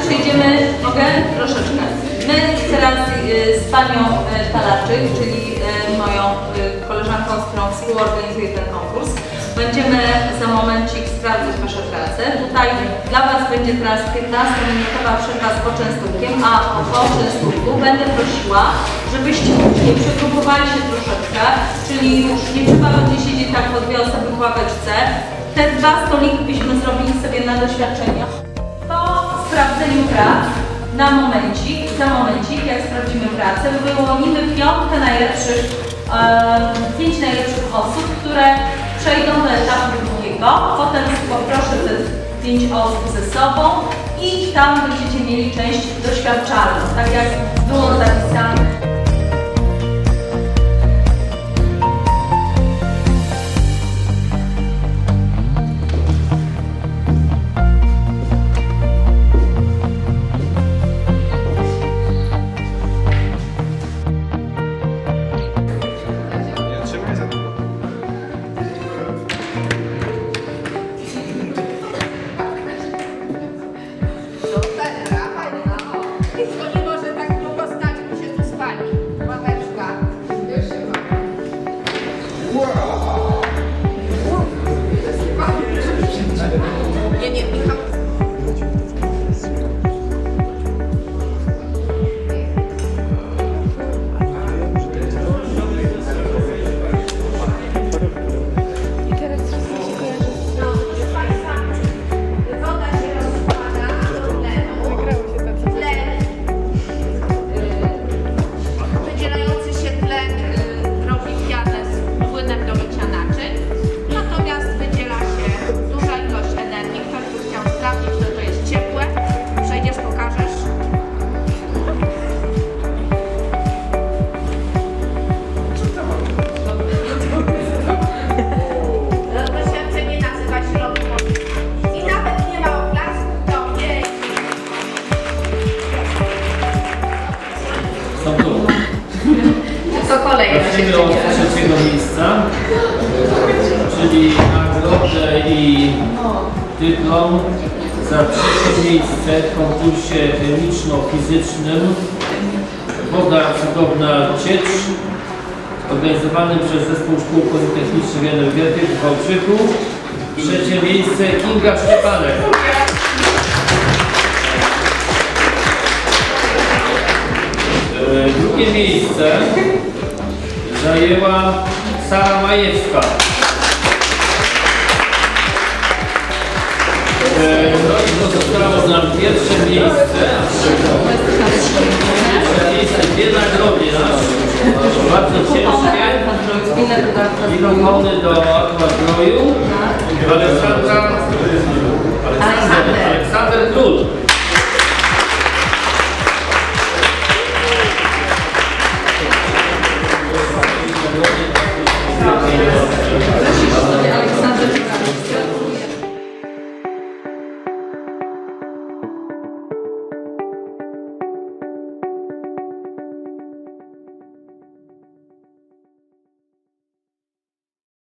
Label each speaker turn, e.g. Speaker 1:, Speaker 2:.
Speaker 1: przejdziemy, mogę? Troszeczkę. My teraz z panią Talaczyk, czyli moją koleżanką, z którą współorganizuję ten konkurs, będziemy za momencik sprawdzać wasze prace. Tutaj dla was będzie teraz 15-minutowa przerwa z poczęstunkiem, a po poczęstunku będę prosiła, żebyście później przegrupowali się troszeczkę, czyli już nie trzeba będzie siedzieć tak po dwie osoby w ławeczce. Te dwa stoliki byśmy zrobili sobie na doświadczenia. Po sprawdzeniu prac, za momencik, jak sprawdzimy pracę, wyłonimy pięć najlepszych osób, które przejdą do etapu drugiego. Potem poproszę te 5 osób ze sobą i tam będziecie mieli część doświadczalną, tak jak było zapisane.
Speaker 2: Prosimy od trzeciego miejsca, czyli nagrodę i dyplom za trzecie miejsce w konkursie chemiczno-fizycznym Woda Cudowna Ciecz, organizowanym przez Zespół Szkół Politechnicznych i Energetyk w Wałbrzychu. Trzecie miejsce Kinga Szczepanek. Drugie miejsce zajęła Sara Majewska. No i pozostało nam pierwsze miejsce. Dwie nagrody bardzo ciężkie. Mikrofony do akwadroju. Aleksander Król.